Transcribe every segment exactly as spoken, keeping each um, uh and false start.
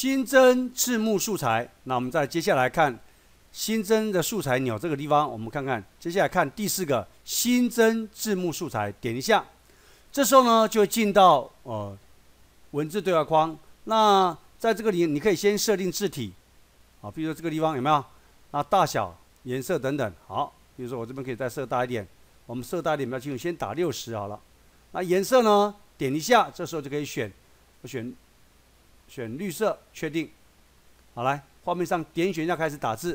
新增字幕素材。那我们再接下来看新增的素材钮这个地方，我们看看，接下来看第四个新增字幕素材，点一下，这时候呢就会进到呃文字对话框。那在这个里，你可以先设定字体，啊，比如说这个地方有没有？那大小、颜色等等。好，比如说我这边可以再设大一点，我们设大一点比较清楚，先打六十好了。那颜色呢，点一下，这时候就可以选，我选选绿色，确定。好，来画面上点选一下，开始打字。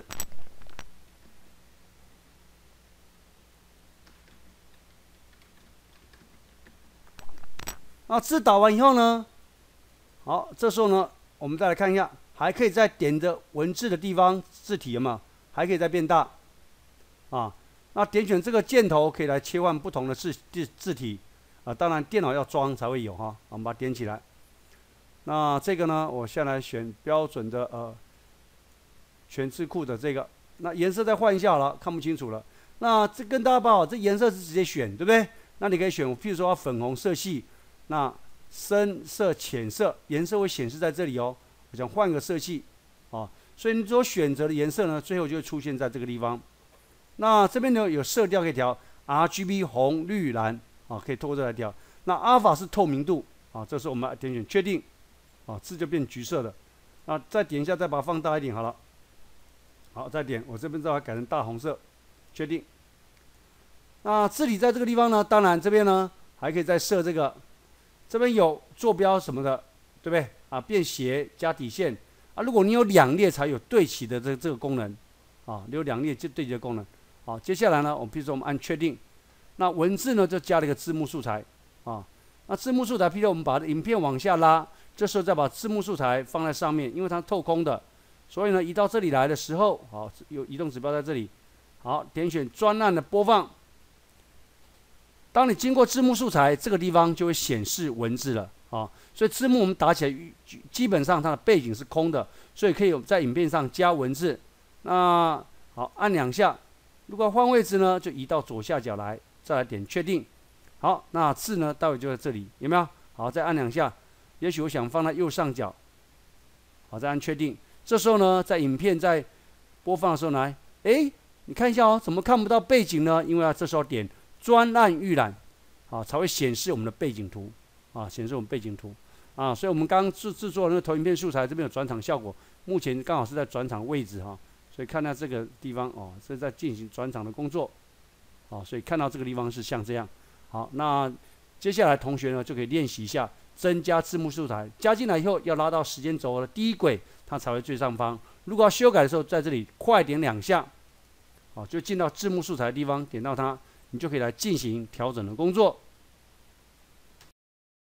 那字打完以后呢，好，这时候呢，我们再来看一下，还可以再点着文字的地方，字体有没有？还可以再变大，啊，那点选这个箭头可以来切换不同的字字字体，啊，当然电脑要装才会有哈，我们把它点起来。那这个呢，我下来选标准的呃全字库的这个，那颜色再换一下好了，看不清楚了。那这跟大家报，这颜色是直接选，对不对？那你可以选，譬如说粉红色系。那深色、浅色颜色会显示在这里哦。我想换个色系，啊，所以你所选择的颜色呢，最后就会出现在这个地方。那这边呢有色调可以调 ，R G B 红、绿、蓝，啊，可以透过这来调。那阿尔法是透明度，啊，这时候我们点选确定，啊，字就变橘色了。那再点一下，再把它放大一点好了。好，再点，我这边再把它改成大红色，确定。那字体在这个地方呢，当然这边呢还可以再设这个。这边有坐标什么的，对不对啊？便携加底线啊。如果你有两列才有对齐的这这个功能，啊，你有两列就对齐的功能。好，接下来呢，我们比如说我们按确定，那文字呢就加了一个字幕素材，啊，那字幕素材，譬如我们把影片往下拉，这时候再把字幕素材放在上面，因为它透空的，所以呢移到这里来的时候，好，有移动指标在这里，好，点选专案的播放。当你经过字幕素材这个地方，就会显示文字了啊。所以字幕我们打起来，基本上它的背景是空的，所以可以在影片上加文字。那好，按两下，如果换位置呢，就移到左下角来，再来点确定。好，那字呢，待会就在这里，有没有？好，再按两下，也许我想放在右上角，好，再按确定。这时候呢，在影片在播放的时候来，哎，你看一下哦，怎么看不到背景呢？因为啊，这时候点。专案预览，啊，才会显示我们的背景图，啊，显示我们背景图，啊，所以我们刚刚制制作那个投影片素材，这边有转场效果，目前刚好是在转场位置哈、啊，所以看到这个地方哦，是在进行转场的工作，啊，所以看到这个地方是像这样，好，那接下来同学呢就可以练习一下增加字幕素材，加进来以后要拉到时间轴的第一轨，它才会最上方。如果要修改的时候，在这里快点两下，啊，就进到字幕素材的地方，点到它。你就可以来进行调整的工作。